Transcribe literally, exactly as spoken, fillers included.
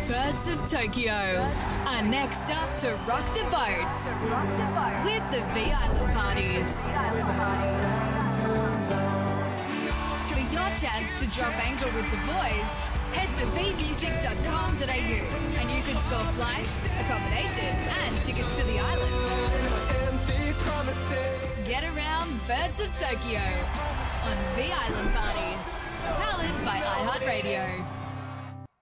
Birds of Tokyo are next up to rock the boat with the V Island parties. For your chance to drop anchor with the boys, head to v music dot com dot a u and you can score flights, accommodation and tickets to the island. Get around Birds of Tokyo on V Island Parties, powered by iHeartRadio.